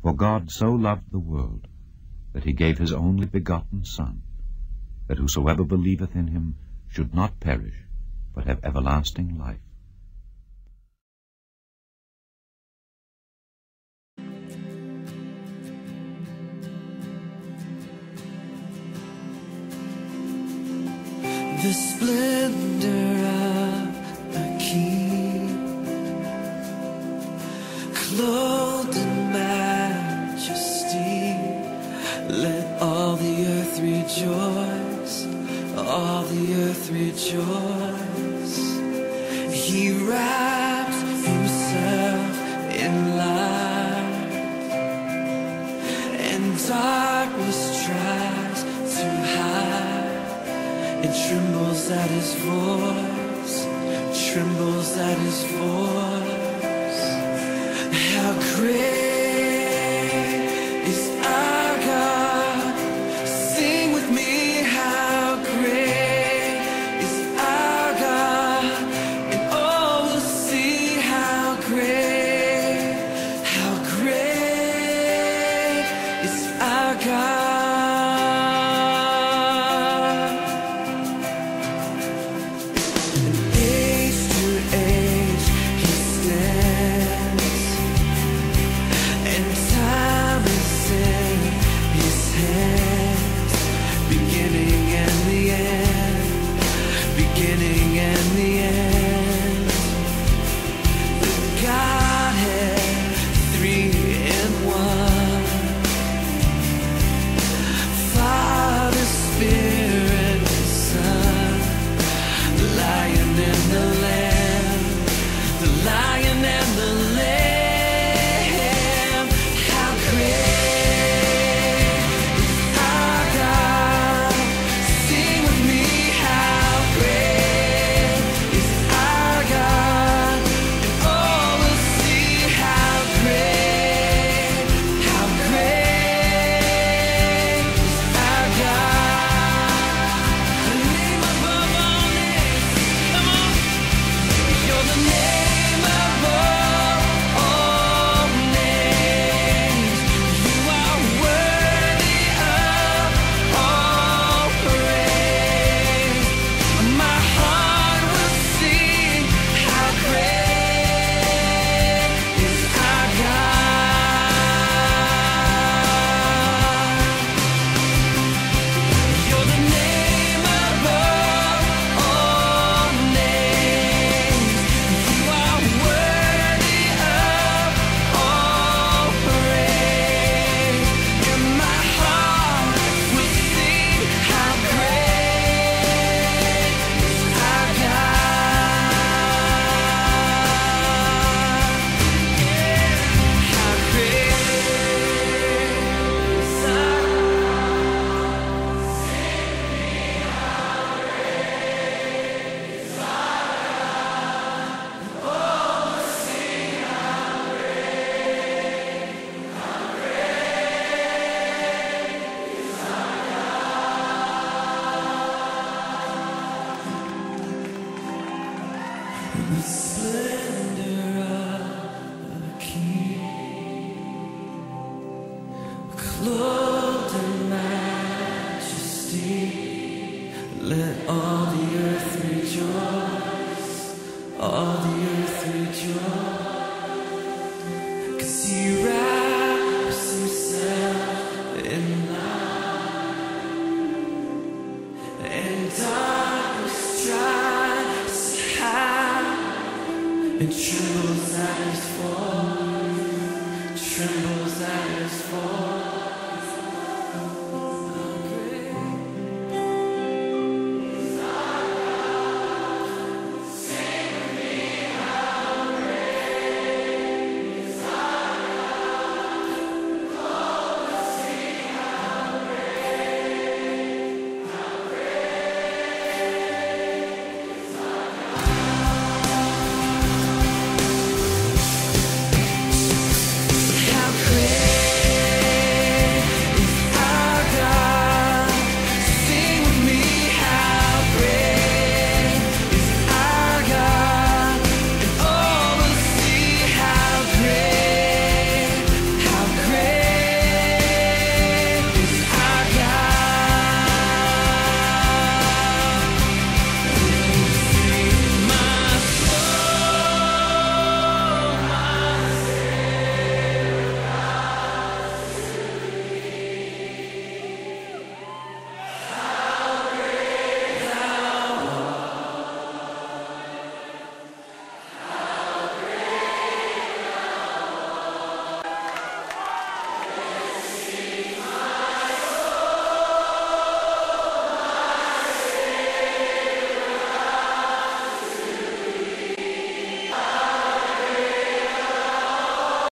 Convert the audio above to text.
For God so loved the world, that he gave his only begotten Son, that whosoever believeth in him should not perish, but have everlasting life. The splendor of a king, clothed in majesty, let all the earth rejoice, all the earth rejoice. He wraps himself in light, and darkness tries to hide. It trembles at his voice, trembles at his voice. How great is our God? Sing with me, how great is our God? And all will see how great is our God. Beginning and the end, the Godhead, three in one, Father, Spirit, Son, the Lion and the Lamb, the Lion and the Lamb. How great is our God? Sing with me, how great is our God, and all will see how great is our God. The name above all names, come on. You're the name above all names. You are worthy of all praise. My heart will sing how great is our God. You're the name above all names. You are worthy of all praise. And my heart will sing how great is our God. How great is our the splendor of a king, clothed in majesty. Let all the earth rejoice, all the earth rejoice. 'Cause he wraps himself in light, and darkness tries to hide. And